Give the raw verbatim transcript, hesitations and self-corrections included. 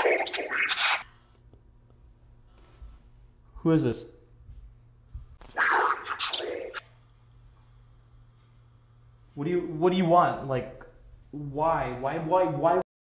Who is this? What do you What do you want? Like, why? Why? Why? Why?